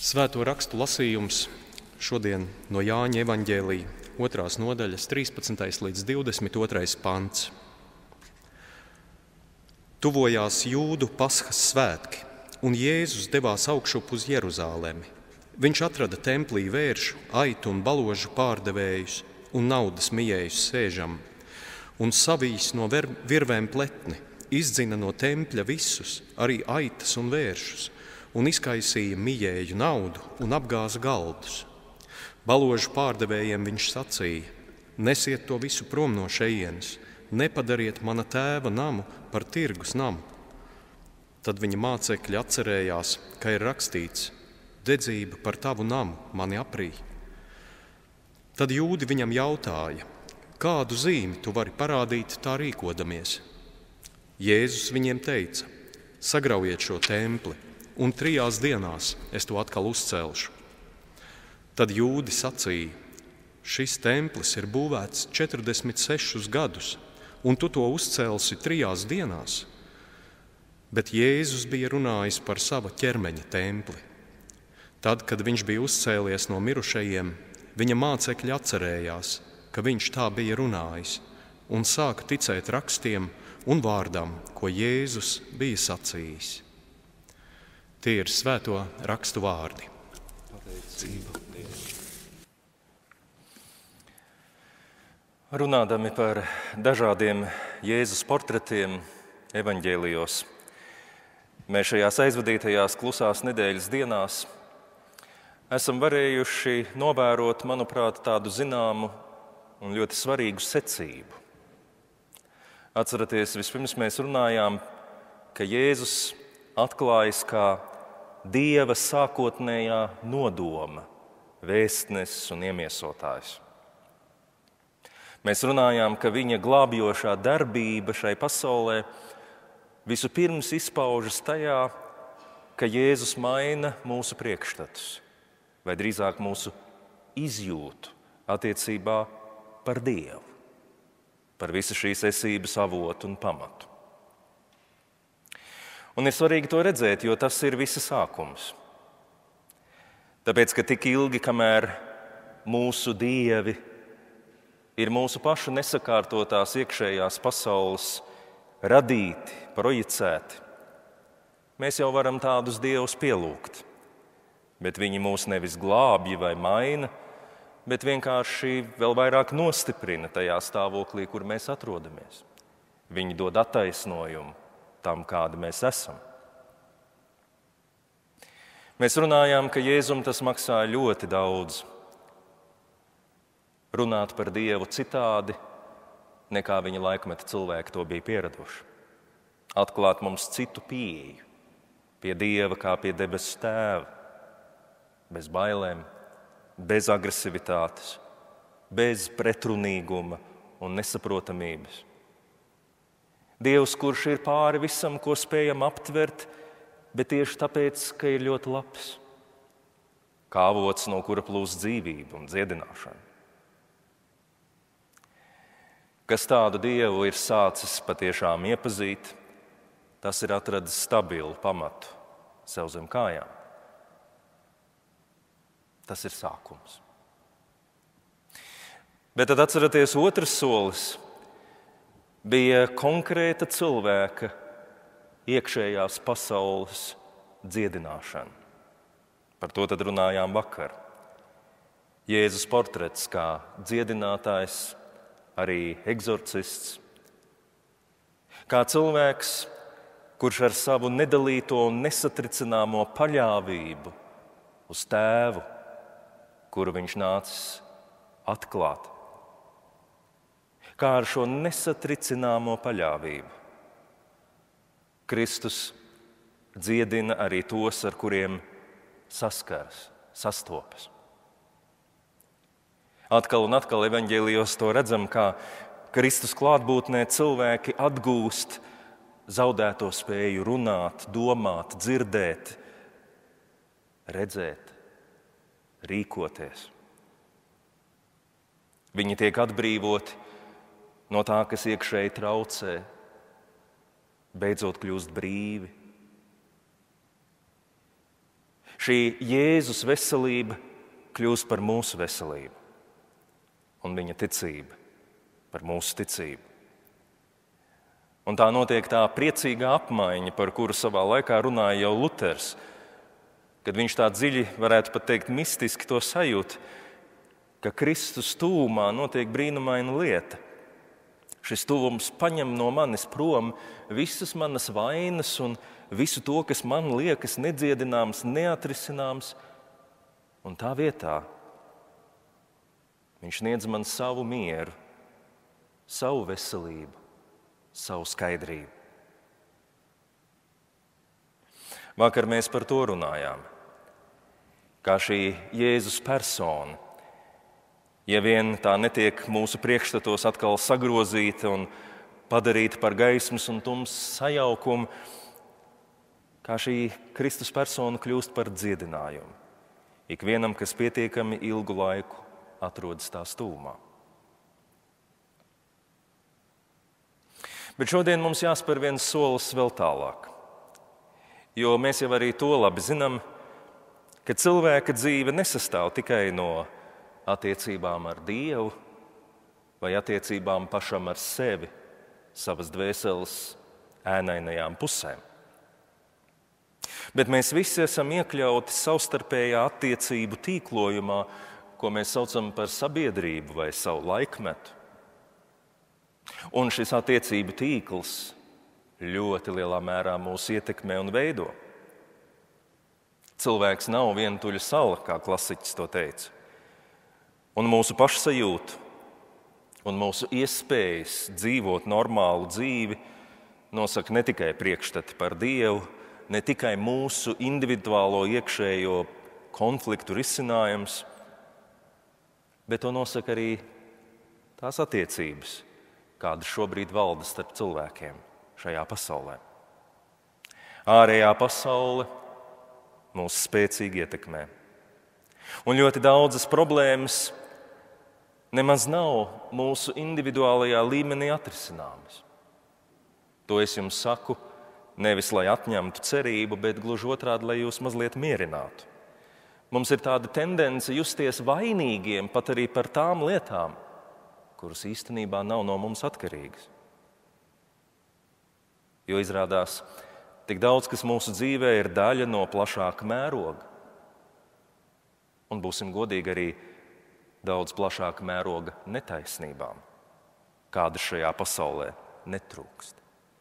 Svēto rakstu lasījums šodien no Jāņa evaņģēlija 2. nodaļas 13. līdz 22. pants. Tuvojās Jūdu Paskas svētki, un Jēzus devās augšup uz Jeruzālemi. Viņš atrada templī vēršu, aitu un baložu pārdevējus un naudas mijējus sēžam, un savījis no virvēm pletni, izdzina no tempļa visus, arī aitas un vēršus, un izkaisīja mijēju naudu un apgāza galdus. Baložu pārdevējiem viņš sacīja: nesiet to visu prom no šejienes, nepadariet mana tēva namu par tirgus namu. Tad viņa mācekļi atcerējās, ka ir rakstīts: dedzība par tavu namu mani aprī. Tad jūdi viņam jautāja: kādu zīmi tu vari parādīt tā rīkodamies? Jēzus viņiem teica: sagraujiet šo templi, un 3 dienās es to atkal uzcelšu. Tad jūdi sacīja: šis templis ir būvēts 46 gadus, un tu to uzcelsi 3 dienās. Bet Jēzus bija runājis par sava ķermeņa templi. Tad, kad viņš bija uzcēlies no mirušajiem, viņa mācekļi atcerējās, ka viņš tā bija runājis, un sāka ticēt rakstiem un vārdam, ko Jēzus bija sacījis. Tie ir svēto rakstu vārdi. Pateicība Dievam. Runādami par dažādiem Jēzus portretiem evaņģēlijos, mēs šajās aizvadītajās klusās nedēļas dienās esam varējuši novērot, manuprāt, tādu zināmu un ļoti svarīgu secību. Atceraties, vispirms mēs runājām, ka Jēzus atklājas kā Dieva sākotnējā nodoma, vēstnesis un iemiesotājs. Mēs runājām, ka viņa glābjošā darbība šai pasaulē vispirms izpaužas tajā, ka Jēzus maina mūsu priekšstatus, vai drīzāk mūsu izjūtu attiecībā par Dievu, par visu šīs esības avotu un pamatu. Un ir svarīgi to redzēt, jo tas ir visa sākums. Tāpēc, ka tik ilgi, kamēr mūsu dievi ir mūsu pašu nesakārtotās iekšējās pasaules radīti, projicēti, mēs jau varam tādus dievus pielūgt. Bet viņi mūs nevis glābj vai maina, bet vienkārši vēl vairāk nostiprina tajā stāvoklī, kur mēs atrodamies. Viņi dod attaisnojumu tam, kādi mēs esam. Mēs runājām, ka Jēzum tas maksā ļoti daudz. Runāt par Dievu citādi, nekā viņa laikmeta cilvēki to bija pieraduši. Atklāt mums citu pieeju pie Dieva kā pie debesu tēva, bez bailēm, bez agresivitātes, bez pretrunīguma un nesaprotamības. Dievs, kurš ir pāri visam, ko spējam aptvert, bet tieši tāpēc, ka ir ļoti labs, kā avots, no kura plūst dzīvība un dziedināšana. Kas tādu Dievu ir sācis patiešām iepazīt, tas ir atradis stabilu pamatu sev zem kājām. Tas ir sākums. Bet tad atceraties, otrs solis bija konkrēta cilvēka iekšējās pasaules dziedināšana. Par to tad runājām vakar. Jēzus portrets kā dziedinātājs, arī egzorcists. Kā cilvēks, kurš ar savu nedalīto un nesatricināmo paļāvību uz tēvu, kuru viņš nācis atklāt. Kā ar šo nesatricināmo paļāvību Kristus dziedina arī tos, ar kuriem saskaras, sastopas. Atkal un atkal evaņģēlijos to redzam, kā Kristus klātbūtnē cilvēki atgūst zaudēto spēju runāt, domāt, dzirdēt, redzēt, rīkoties. Viņi tiek atbrīvoti no tā, kas iekšēji traucē, beidzot kļūst brīvi. Šī Jēzus veselība kļūst par mūsu veselību, un viņa ticība par mūsu ticību. Un tā notiek tā priecīgā apmaiņa, par kuru savā laikā runāja jau Luters, kad viņš tā dziļi, varētu pat teikt, mistiski to sajūt, ka Kristus tuvumā notiek brīnumaina lieta. Šis tuvums paņem no manis prom visas manas vainas un visu to, kas man liekas nedziedināms, neatrisināms, un tā vietā viņš sniedz man savu mieru, savu veselību, savu skaidrību. Vakar mēs par to runājām, kā šī Jēzus persona, ja vien tā netiek mūsu priekšstatos atkal sagrozīta un padarīta par gaismas un tumsas sajaukumu, kā šī Kristus persona kļūst par dziedinājumu ikvienam, kas pietiekami ilgu laiku atrodas tās tuvumā. Bet šodien mums jāspēr viens solis vēl tālāk, jo mēs jau arī to labi zinām, ka cilvēka dzīve nesastāv tikai no attiecībām ar Dievu vai attiecībām pašam ar sevi, savas dvēseles ēnainajām pusēm. Bet mēs visi esam iekļauti savstarpējā attiecību tīklojumā, ko mēs saucam par sabiedrību vai savu laikmetu. Un šis attiecību tīkls ļoti lielā mērā mūs ietekmē un veido. Cilvēks nav vientuļa sala, kā klasiķis to teica. Un mūsu pašsajūtu un mūsu iespējas dzīvot normālu dzīvi nosaka ne tikai priekšstati par Dievu, ne tikai mūsu individuālo iekšējo konfliktu risinājums, bet to nosaka arī tās attiecības, kādas šobrīd valda starp cilvēkiem šajā pasaulē. Ārējā pasaule mūs spēcīgi ietekmē. Un ļoti daudzas problēmas nemaz nav mūsu individuālajā līmenī atrisināmas. To es jums saku nevis, lai atņemtu cerību, bet gluži otrādi, lai jūs mazliet mierinātu. Mums ir tāda tendence justies vainīgiem pat arī par tām lietām, kuras īstenībā nav no mums atkarīgas. Jo izrādās, tik daudz, kas mūsu dzīvē ir daļa no plašāka mēroga. Un būsim godīgi, arī daudz plašāka mēroga netaisnībām, kādas šajā pasaulē netrūkst.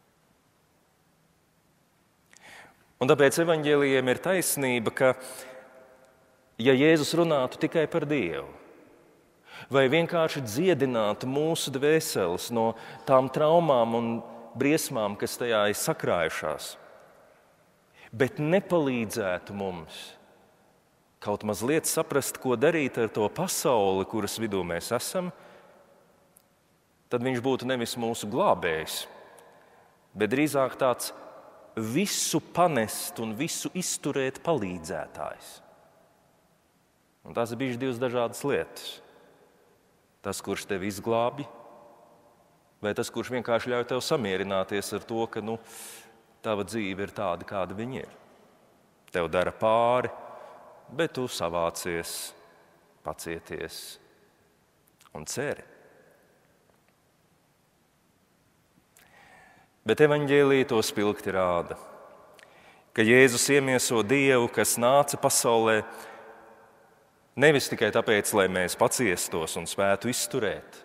Un tāpēc evaņģēlijiem ir taisnība, ka, ja Jēzus runātu tikai par Dievu, vai vienkārši dziedinātu mūsu dvēseles no tām traumām un briesmām, kas tajā ir sakrājušās, bet nepalīdzētu mums kaut mazliet saprast, ko darīt ar to pasauli, kuras vidū mēs esam, tad viņš būtu nevis mūsu glābējs, bet drīzāk tāds visu panest un visu izturēt palīdzētājs. Un tās ir bijušas divas dažādas lietas. Tas, kurš tevi izglābi, vai tas, kurš vienkārši ļauj tev samierināties ar to, ka tava dzīve ir tāda, kāda viņa ir. Tev dara pāri, bet tu savācies, pacieties un ceri. Bet evaņģēlija to spilgti rāda, ka Jēzus iemieso Dievu, kas nāca pasaulē, nevis tikai tāpēc, lai mēs paciestos un spētu izturēt,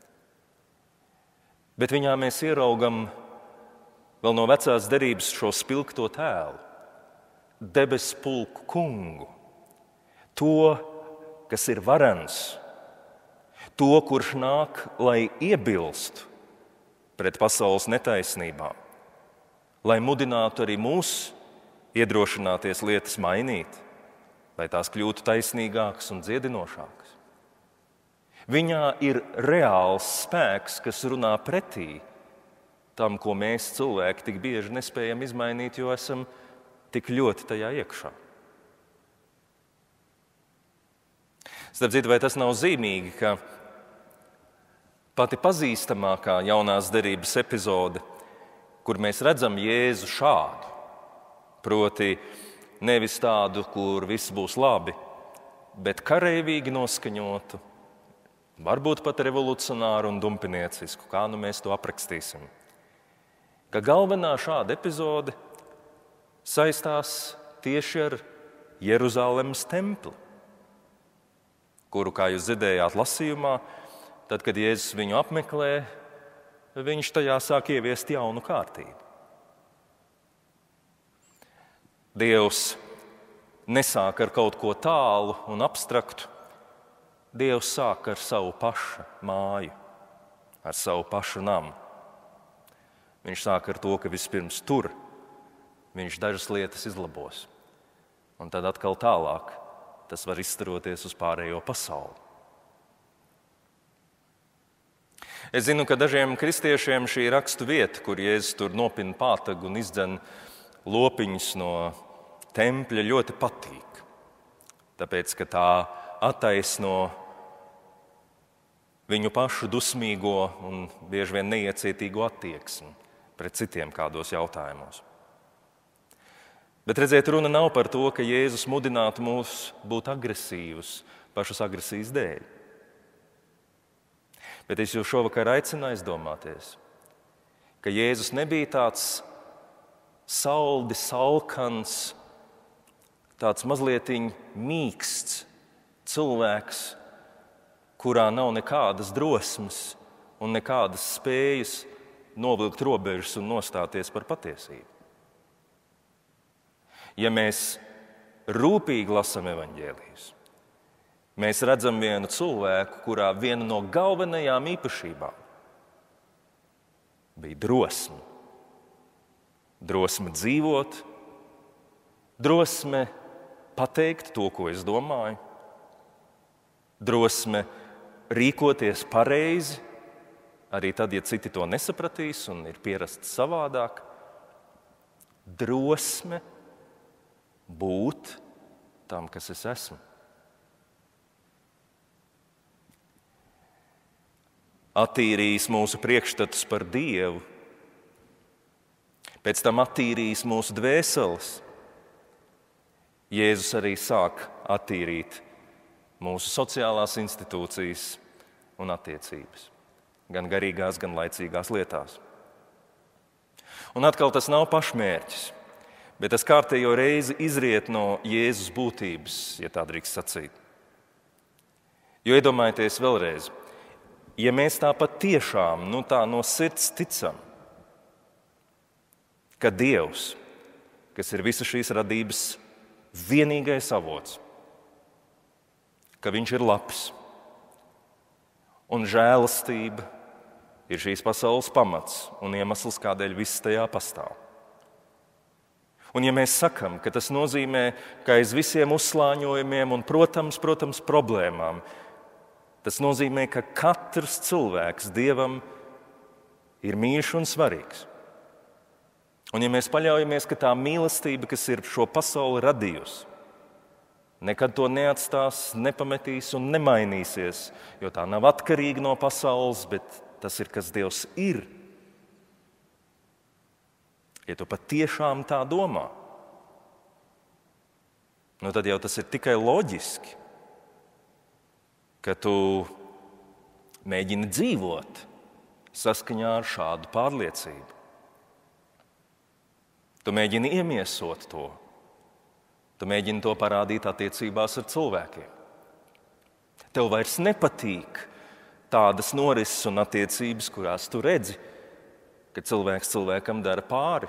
bet viņā mēs ieraugam vēl no vecās derības šo spilgto tēlu, debesu pulku kungu, to, kas ir varens, to, kurš nāk, lai iebilstu pret pasaules netaisnībām, lai mudinātu arī mūs iedrošināties lietas mainīt, lai tās kļūtu taisnīgākas un dziedinošākas. Viņā ir reāls spēks, kas runā pretī tam, ko mēs cilvēki tik bieži nespējam izmainīt, jo esam tik ļoti tajā iekšā. Starp citu, vai tas nav zīmīgi, ka pati pazīstamākā jaunās derības epizode, kur mēs redzam Jēzu šādu, proti nevis tādu, kur viss būs labi, bet kareivīgi noskaņotu, varbūt pat revolucionāru un dumpiniecisku, kā nu mēs to aprakstīsim. Ka galvenā šāda epizode saistās tieši ar Jeruzalemes templi, kuru, kā jūs dzirdējāt lasījumā, tad, kad Jēzus viņu apmeklē, viņš tajā sāk ieviest jaunu kārtību. Dievs nesāk ar kaut ko tālu un abstraktu. Dievs sāk ar savu pašu māju, ar savu pašu namu. Viņš sāk ar to, ka vispirms tur viņš dažas lietas izlabos. Un tad atkal tālāk tas var izstaroties uz pārējo pasauli. Es zinu, ka dažiem kristiešiem šī rakstu vieta, kur Jēzus tur nopina pātagu un izdzen lopiņus no tempļa, ļoti patīk. Tāpēc, ka tā attaisno viņu pašu dusmīgo un bieži vien neiecietīgo attieksmi pret citiem kādos jautājumos. Bet redziet, runa nav par to, ka Jēzus mudinātu mūs būt agresīvus pašas agresijas dēļ. Bet es jūs šovakar aicinu aizdomāties, ka Jēzus nebija tāds saldi, salkans, tāds mazlietiņ mīksts cilvēks, kurā nav nekādas drosmes un nekādas spējas novilkt robežas un nostāties par patiesību. Ja mēs rūpīgi lasām evaņģēlijus, mēs redzam vienu cilvēku, kurā viena no galvenajām īpašībām bija drosme. Drosme dzīvot, drosme pateikt to, ko es domāju, drosme rīkoties pareizi, arī tad, ja citi to nesapratīs un ir pierasts savādāk, drosme būt tam, kas es esmu. Attīrījis mūsu priekšstatus par Dievu, pēc tam attīrījis mūsu dvēseles. Jēzus arī sāk attīrīt mūsu sociālās institūcijas un attiecības, gan garīgās, gan laicīgās lietās. Un atkal tas nav pašmērķis, bet tas kārtējo reizi izriet no Jēzus būtības, ja tā drīkst sacīt. Jo iedomājieties vēlreiz, ja mēs tā patiešām tā no sirds ticam, ka Dievs, kas ir visa šīs radības vienīgais avots, ka Viņš ir labs un žēlastība ir šīs pasaules pamats un iemesls, kādēļ viss tajā pastāv. Un ja mēs sakam, ka tas nozīmē, ka aiz visiem uzslāņojumiem un, protams, problēmām, tas nozīmē, ka katrs cilvēks Dievam ir mīļš un svarīgs. Un ja mēs paļaujamies, ka tā mīlestība, kas ir šo pasauli radījusi, nekad to neatstās, nepametīs un nemainīsies, jo tā nav atkarīga no pasaules, bet tas ir, kas Dievs ir. Ja tu patiešām tā domā, tad jau tas ir tikai loģiski, ka tu mēģini dzīvot saskaņā ar šādu pārliecību. Tu mēģini iemiesot to. Tu mēģini to parādīt attiecībās ar cilvēkiem. Tev vairs nepatīk tādas norises un attiecības, kurās tu redzi, ka cilvēks cilvēkam dara pāri.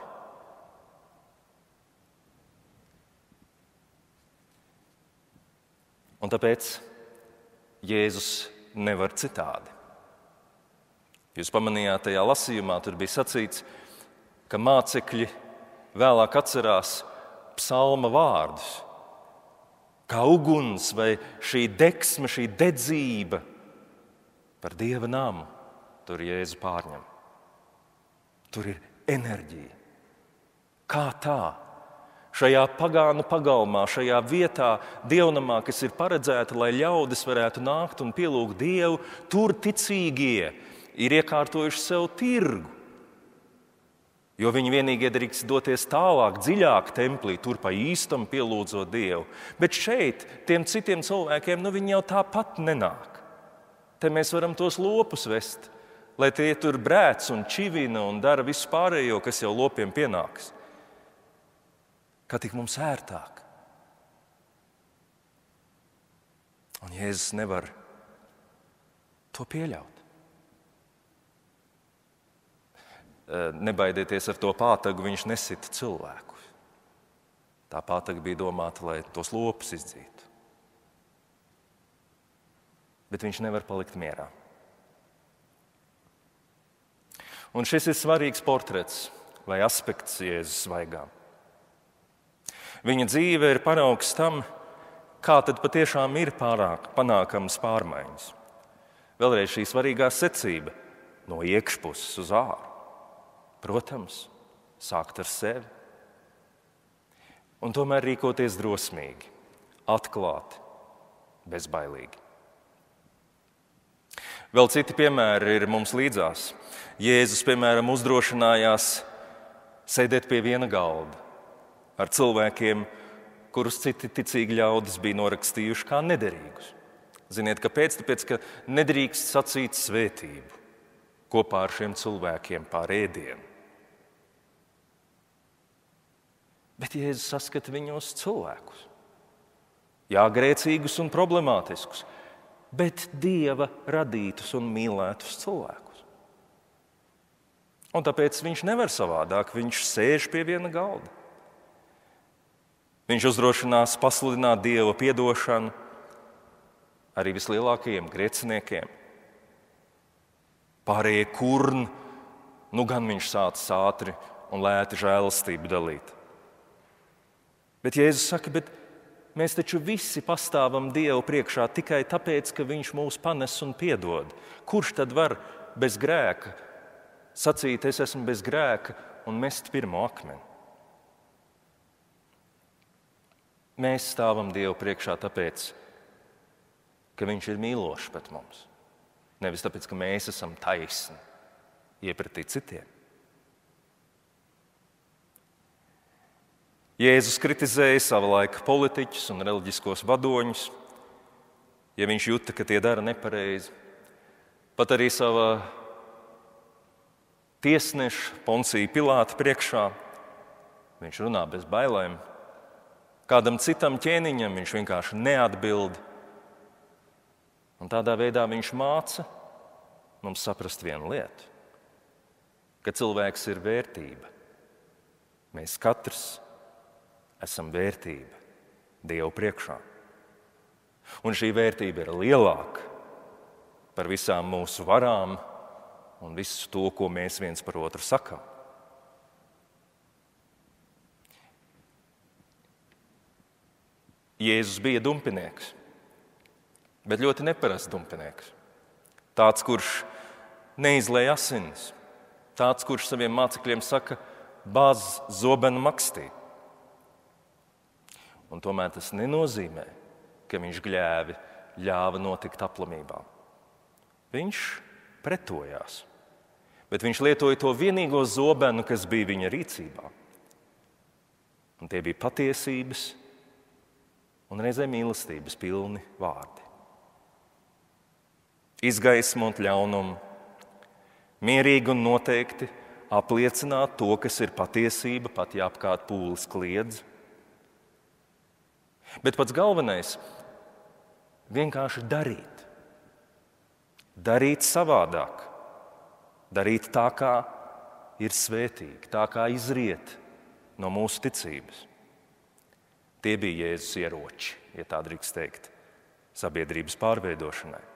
Un tāpēc Jēzus nevar citādi. Jūs pamanījāt tajā lasījumā, tur bija sacīts, ka mācekļi vēlāk atcerās psalma vārdus, kā uguns vai šī degsme, šī dedzība par Dieva namu. Tur Jēzu pārņem. Tur ir enerģija. Kā tā? Šajā pagānu pagalmā, šajā vietā, dievnamā, kas ir paredzēta, lai ļaudis varētu nākt un pielūgt Dievu, tur ticīgie ir iekārtojuši sev tirgu. Jo viņi vienīgie drīkst doties tālāk, dziļāk templī, tur pa īstam pielūdzot Dievu. Bet šeit tiem citiem cilvēkiem, viņi jau tāpat nenāk. Te mēs varam tos lopus vest, lai tie tur brēc un čivina un dara visu pārējo, kas jau lopiem pienāks. Kā tik mums ērtāk. Un Jēzus nevar to pieļaut. Nebaidieties, ar to pātagu viņš nesita cilvēkus. Tā pātaga bija domāta, lai tos lopus izdzītu. Bet viņš nevar palikt mierā. Un šis ir svarīgs portrets vai aspekts Jēzus svaigā. Viņa dzīve ir paraugs tam, kā tad patiešām ir panākams pārmaiņas. Vēlreiz šī svarīgā secība no iekšpuses uz āru. Protams, sākt ar sevi. Un tomēr rīkoties drosmīgi, atklāti, bezbailīgi. Vēl citi piemēri ir mums līdzās. Jēzus, piemēram, uzdrošinājās sēdēt pie viena galda ar cilvēkiem, kurus citi ticīgi ļaudis bija norakstījuši kā nederīgus. Ziniet, kāpēc? Tāpēc, ka nedrīkst sacīt svētību kopā ar šiem cilvēkiem pār ēdienu. Bet Jēzus saskata viņos cilvēkus. Jā, grēcīgus un problemātiskus, bet Dieva radītus un mīlētus cilvēkus. Un tāpēc viņš nevar savādāk, viņš sēž pie viena galda. Viņš uzdrošinās pasludināt Dieva piedošanu arī vislielākajiem grēciniekiem. Pārējie kurni, gan viņš sācis ātri un lēti žēlastību dalīt. Bet Jēzus saka, bet mēs taču visi pastāvam Dievu priekšā tikai tāpēc, ka viņš mūs panes un piedod. Kurš tad var bez grēka sacīt, es esmu bez grēka un mest pirmo akmeni? Mēs stāvam Dievu priekšā tāpēc, ka viņš ir mīlošs pret mums. Nevis tāpēc, ka mēs esam taisni iepratī citiem. Jēzus kritizēja sava laika politiķus un reliģiskos vadoņus, ja viņš jūta, ka tie dara nepareizi. Pat arī sava tiesneša Poncija Pilāta priekšā viņš runā bez bailēm. Kādam citam ķēniņam viņš vienkārši neatbild. Un tādā veidā viņš māca mums saprast vienu lietu, ka cilvēks ir vērtība. Mēs katrs esam vērtība Dievu priekšā. Un šī vērtība ir lielāka par visām mūsu varām un visu to, ko mēs viens par otru sakam. Jēzus bija dumpinieks, bet ļoti neparasts dumpinieks. Tāds, kurš neizlēja asinis, tāds, kurš saviem mācekļiem saka, bāz zobenu makstī. Un tomēr tas nenozīmē, ka viņš ļāva notikt aplamībām. Viņš pretojās, bet viņš lietoja to vienīgo zobenu, kas bija viņa rīcībā. Un tie bija patiesības un reizē mīlestības pilni vārdi. Izgaismot ļaunumu, mierīgi un noteikti apliecināt to, kas ir patiesība, pat ja apkārt pūlis kliedz. Bet pats galvenais – vienkārši darīt. Darīt savādāk. Darīt tā, kā ir svētīgi, tā kā izriet no mūsu ticības. Tie bija Jēzus ieroči, ja tā drīkst teikt, sabiedrības pārveidošanai.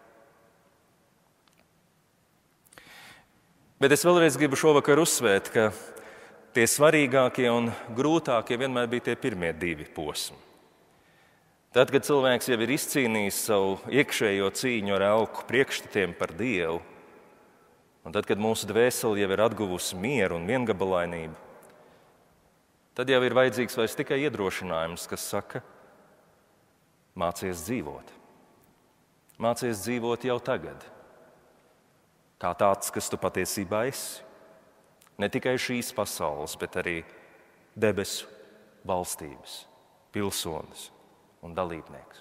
Bet es vēlreiz gribu šovakar uzsvērt, ka tie svarīgākie un grūtākie vienmēr bija tie pirmie divi posmi. Tad, kad cilvēks jau ir izcīnījis savu iekšējo cīņu ar elku priekšstatiem par Dievu, un tad, kad mūsu dvēsele jau ir atguvusi mieru un viengabalainību, tad jau ir vajadzīgs vairs tikai iedrošinājums, kas saka, mācies dzīvot. Mācies dzīvot jau tagad, kā tāds, kas tu patiesībā esi. ne tikai šīs pasaules, bet arī debesu valstības pilsonis un dalībnieks.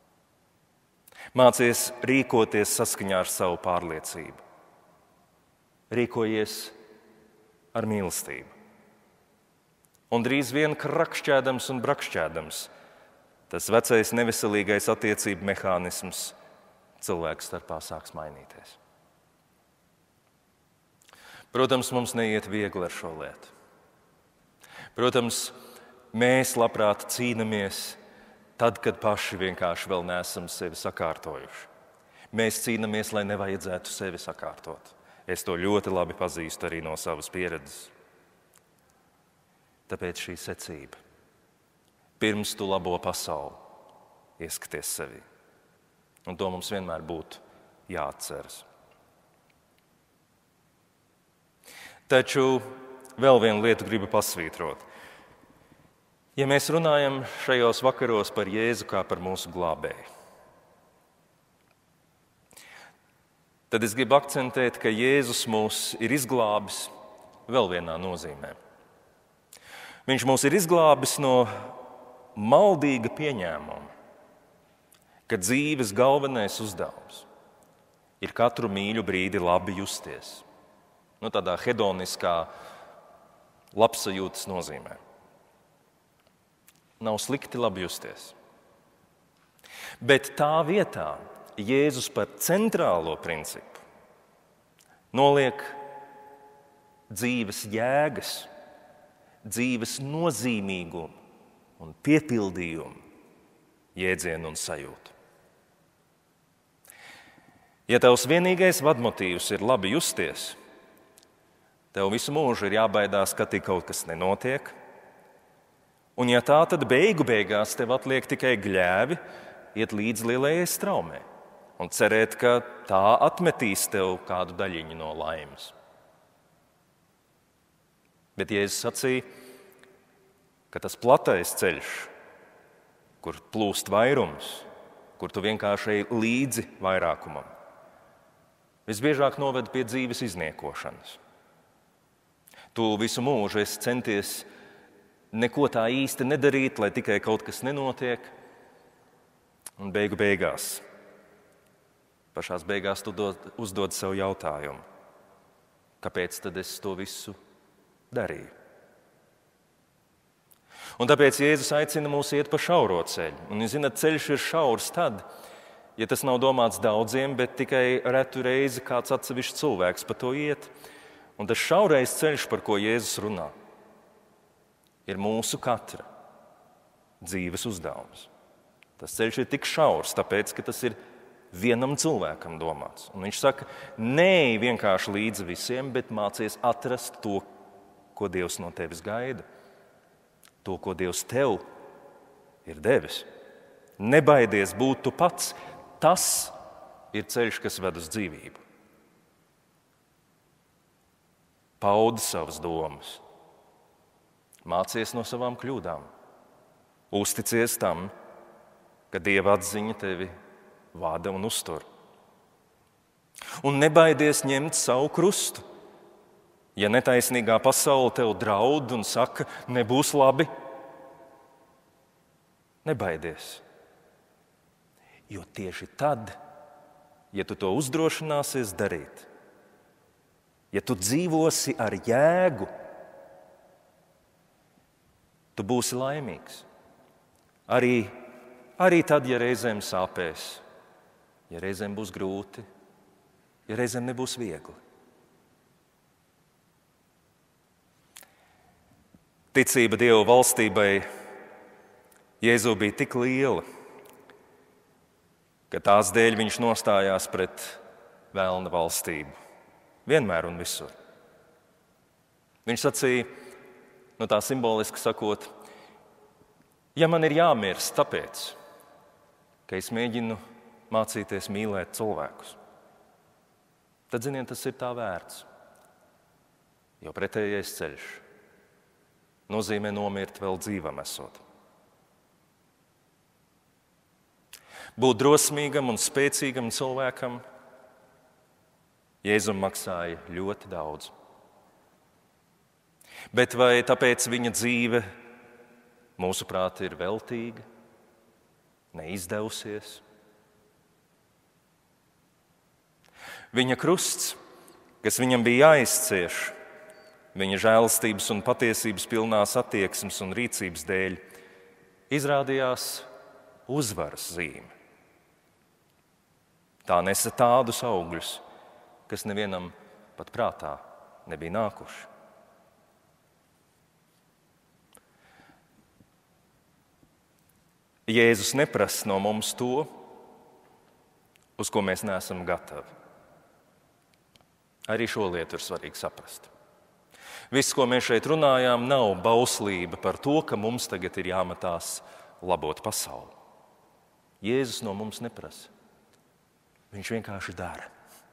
Mācies rīkoties saskaņā ar savu pārliecību. Rīkojies ar mīlestību. Un drīz vien krakšķēdams un brakšķēdams, tas vecais neveselīgais attiecību mehānisms cilvēku starpā sāks mainīties. Protams, mums neiet viegli ar šo lietu. Protams, mēs labprāt cīnāmies tad, kad paši vienkārši vēl neesam sevi sakārtojuši. Mēs cīnāmies, lai nevajadzētu sevi sakārtot. Es to ļoti labi pazīstu arī no savas pieredzes. Tāpēc šī secība. Pirms tu labo pasauli, ieskaties sevī. Un to mums vienmēr būtu jāatceras. Taču vēl vienu lietu gribu pasvītrot. Ja mēs runājam šajos vakaros par Jēzu kā par mūsu glābēju, tad es gribu akcentēt, ka Jēzus mūs ir izglābis vēl vienā nozīmē. Viņš mūs ir izglābis no maldīga pieņēmuma, ka dzīves galvenais uzdevums ir katru mīļu brīdi labi justies. Tādā hedoniskā labsajūtas nozīmē. Nav slikti labi justies. Bet tā vietā Jēzus par centrālo principu noliek dzīves jēgas, dzīves nozīmīgumu un piepildījumu jēdzienu un sajūtu. Ja tavs vienīgais vadmotīvs ir labi justies, tev visu mūžu ir jābaidās, ka tik kaut kas nenotiek. Un ja tā, tad beigās tev atliek tikai gļēvi, iet līdz lielajai straumē un cerēt, ka tā atmetīs tev kādu daļiņu no laimes. Bet Jēzus sacīja, ka tas platais ceļš, kur plūst vairums, kur tu vienkārši ej līdzi vairākumam, visbiežāk noved pie dzīves izniekošanas. Tu visu mūžu esi centies neko tā īsti nedarīt, lai tikai kaut kas nenotiek, un beigās, pašās beigās tu uzdod sev jautājumu, kāpēc tad es to visu darīju? Un tāpēc Jēzus aicina mūs iet pa šauro ceļu. Un, jūs zināt, ceļš ir šaurs tad, ja tas nav domāts daudziem, bet tikai retu reizi kāds atsevišķs cilvēks pa to iet. Un tas šaurais ceļš, par ko Jēzus runā, ir mūsu katra dzīves uzdevums. Tas ceļš ir tik šaurs, tāpēc, ka tas ir vienam cilvēkam domāts. Un viņš saka, neej vienkārši līdzi visiem, bet mācies atrast to, ko Dievs no tevis gaida. To, ko Dievs tev ir devis. Nebaidies būt tu pats. Tas ir ceļš, kas ved uz dzīvību. Paudi savas domas. Mācies no savām kļūdām. Uzticies tam, ka Dieva atziņa tevi vada un uztur. Un nebaidies ņemt savu krustu. Ja netaisnīgā pasaule tev draud un saka, nebūs labi, nebaidies. Jo tieši tad, ja tu to uzdrošināsies darīt, ja tu dzīvosi ar jēgu, tu būsi laimīgs. Arī tad, ja reizēm sāpēs, ja reizēm būs grūti, ja reizēm nebūs viegli. Ticība Dieva valstībai Jēzu bija tik liela, ka tās dēļ viņš nostājās pret velna valstību. Vienmēr un visur. Viņš sacīja, tā simboliski sakot, ja man ir jāmirst tāpēc, ka es mēģinu mācīties mīlēt cilvēkus, tad, ziniet, tas ir tā vērts. Jo pretējais ceļš nozīmē nomirt vēl dzīvam esot. Būt drosmīgam un spēcīgam cilvēkam Jēzum maksāja ļoti daudz. Bet vai tāpēc viņa dzīve, mūsuprāt, ir veltīga, neizdevusies? Viņa krusts, kas viņam bija jāizcieš, viņa žēlastības un patiesības pilnās attieksmes un rīcības dēļ, izrādījās uzvaras zīme. Tā nesa tādus augļus, kas nevienam pat prātā nebija nākuši. Jēzus neprasa no mums to, uz ko mēs neesam gatavi. Arī šo lietu ir svarīgi saprast. Viss, ko mēs šeit runājām, nav bauslība par to, ka mums tagad ir jāmetās labot pasauli. Jēzus no mums neprasa. Viņš vienkārši dara.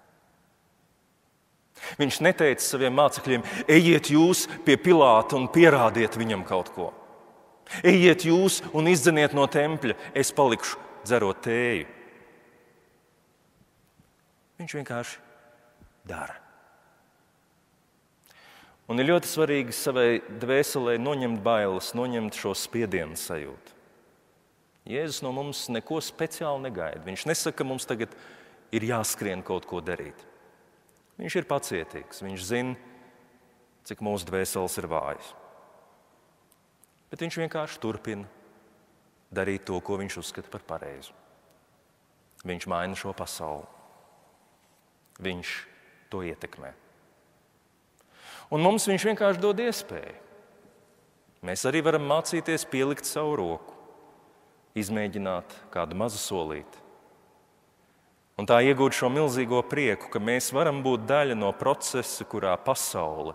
Viņš neteica saviem mācekļiem, ejiet jūs pie Pilāta un pierādiet viņam kaut ko. Ejiet jūs un izdzeniet no tempļa, es palikšu dzerot tēju. Viņš vienkārši dara. Un ir ļoti svarīgi savai dvēselē noņemt bailes, noņemt šo spiedienu sajūtu. Jēzus no mums neko speciāli negaida. Viņš nesaka, ka mums tagad ir jāskrien kaut ko darīt. Viņš ir pacietīgs, viņš zina, cik mūsu dvēseles ir vājas. Bet viņš vienkārši turpina darīt to, ko viņš uzskata par pareizu. Viņš maina šo pasauli. Viņš to ietekmē. Un mums viņš vienkārši dod iespēju. Mēs arī varam mācīties pielikt savu roku, izmēģināt kādu mazu solīti. Un tā iegūt šo milzīgo prieku, ka mēs varam būt daļa no procesa, kurā pasaule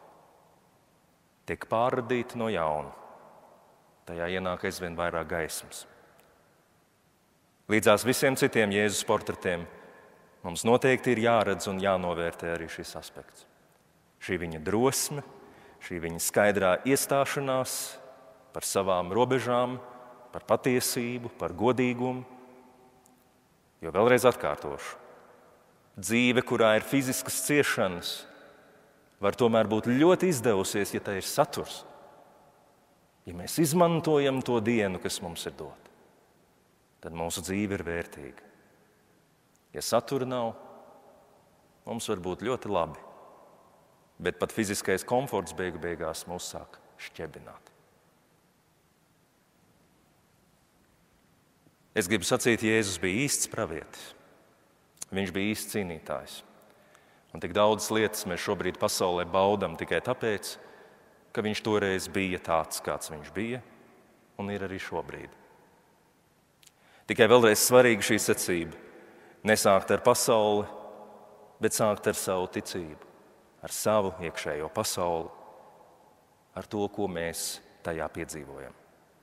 tiek pārradīta no jauna. Tajā ienāk aizvien vairāk gaismas. Līdzās visiem citiem Jēzus portretiem mums noteikti ir jāredz un jānovērtē arī šis aspekts. Šī viņa drosme, šī viņa skaidrā iestāšanās par savām robežām, par patiesību, par godīgumu. Jo vēlreiz atkārtošu, dzīve, kurā ir fiziskas ciešanas, var tomēr būt ļoti izdevusies, ja tā ir saturs. Ja mēs izmantojam to dienu, kas mums ir dota, tad mūsu dzīve ir vērtīga. Ja satura nav, mums var būt ļoti labi, bet pat fiziskais komforts beigu beigās mūs sāk šķebināt. Es gribu sacīt, Jēzus bija īsts pravietis. Viņš bija īsts cīnītājs. Un tik daudzas lietas mēs šobrīd pasaulē baudam tikai tāpēc, ka viņš toreiz bija tāds, kāds viņš bija, un ir arī šobrīd. Tikai vēlreiz svarīga šī secība. Nesākt ar pasauli, bet sākt ar savu ticību, ar savu iekšējo pasauli, ar to, ko mēs tajā piedzīvojam.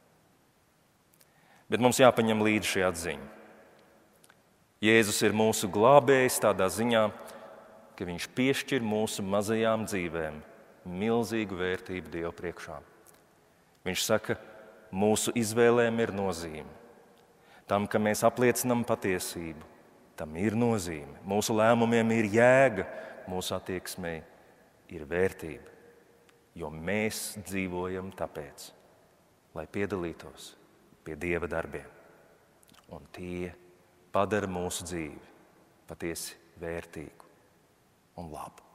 Bet mums jāpaņem līdzi šī atziņa. Jēzus ir mūsu glābējs tādā ziņā, ka viņš piešķir mūsu mazajām dzīvēm milzīgu vērtību Dieva priekšā. Viņš saka, mūsu izvēlēm ir nozīme. Tam, ka mēs apliecinam patiesību, tam ir nozīme. Mūsu lēmumiem ir jēga, mūsu attieksmei ir vērtība. Jo mēs dzīvojam tāpēc, lai piedalītos pie Dieva darbiem. Un tie padara mūsu dzīvi patiesi vērtīgu un labu.